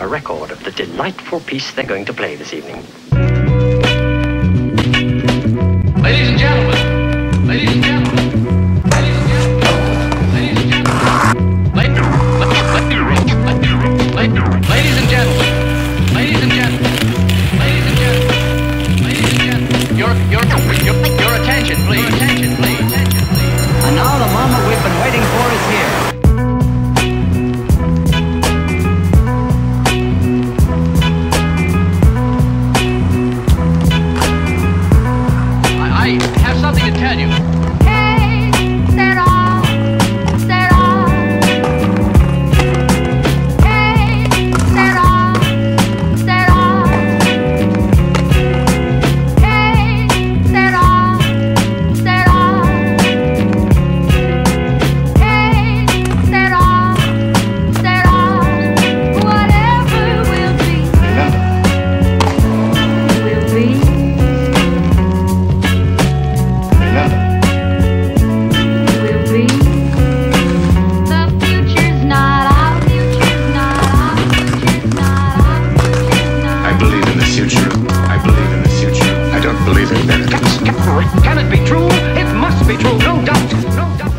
a record of the delightful piece they're going to play this evening. Ladies and gentlemen, ladies and gentlemen, ladies and gentlemen, ladies and gentlemen, ladies and gentlemen, ladies and gentlemen, ladies and gentlemen, ladies and gentlemen, your attention, please. Attention, please. And now the moment we've been waiting for is here. I have something to tell you. Hey, set off, set off. Hey, set off, set off. Hey, set off, set off. Hey, set off, set off. Whatever will be, will be. Can it be true? It must be true, no doubt. No doubt.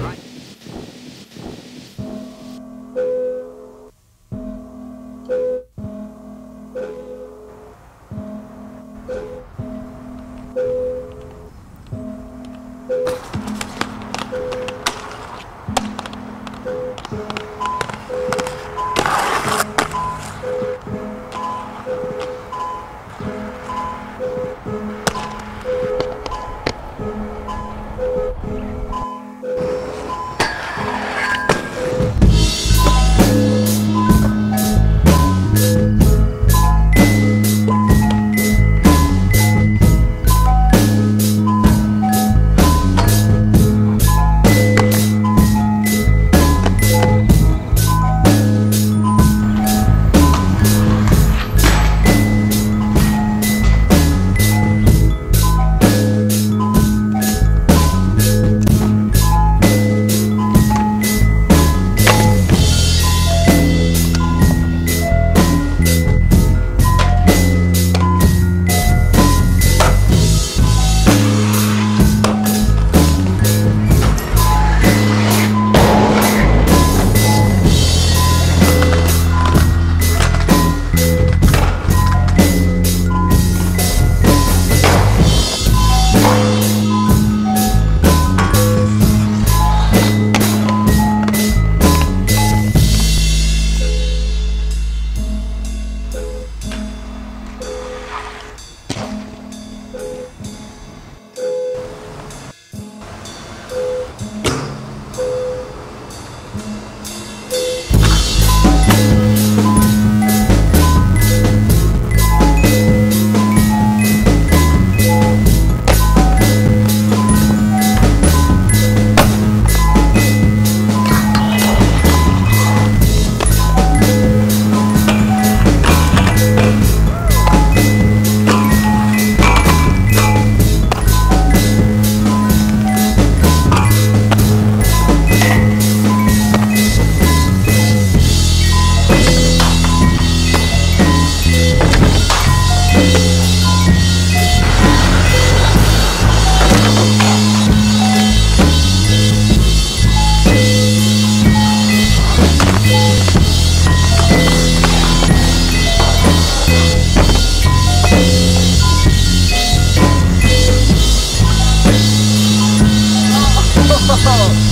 Oh!